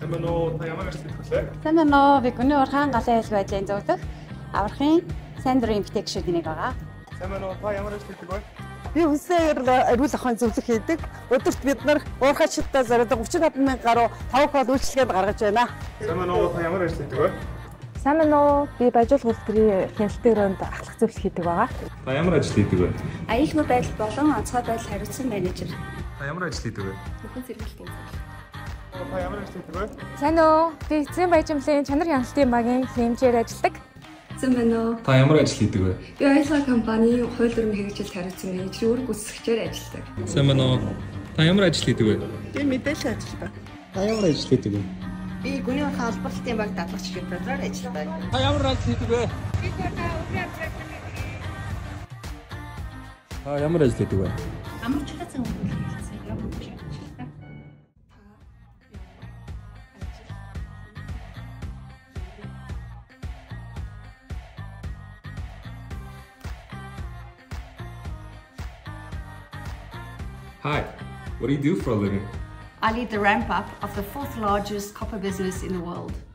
Сайн байна уу? Та ямар ажил хийх вэ? Сайн байна уу? Би гүний урхан галын ажил байдлын зөвлөх аврахын сайн дурын эмгтээчүүдийн нэг байгаа. Сайн байна уу? Та ямар ажил хийдэг вэ? Би хүнсээр эрүүл ахуйн зөвлөх хийдэг. Өдөрт бид нар уурхай шилтээ зориулж 35,000 гаруй 5 хол үйлчлэгээд гаргаж байна. Сайн байна уу? Та ямар ажил хийдэг вэ? Сайн байна уу? Би бажуул үйлдвэрийн хяналтын өрөөнд ахлах зөвлөх хийдэг байгаа. Та ямар ажил хийдэг вэ? Аюулгүй байдал болон онцгой байдал хариуцсан менежер. Та ямар ажил хийдэг вэ? Бүхэн зэрэглэлийн зөвлөх. Та ямар ажил хийдэг вэ? Сайн уу? Би эцсийн баяжмлын чанар хяналтын багийн хэмжээр ажилладаг. Сайн байна уу? Та ямар ажил хийдэг вэ? Би аюулгүй компанийн хууль дүрм хэрэгжилт хариуцсан менежер үүрэг гүйцэтгэгчээр ажилладаг. Сайн байна уу? Та ямар ажил хийдэг вэ? Би мэдээлэл ажилладаг. Та ямар ажил хийдэг вэ? Би гүний урхан албарлалтын баг даатгагч гэрээр ажилладаг. Та ямар ажил хийдэг вэ? Би өдрийн Та ямар ажил хийдэг вэ? амарчлалын үйлдвэр хийсэн яг үүрэг ажилладаг. Hi, what do you do for a living? I lead the ramp up of the fourth largest copper business in the world.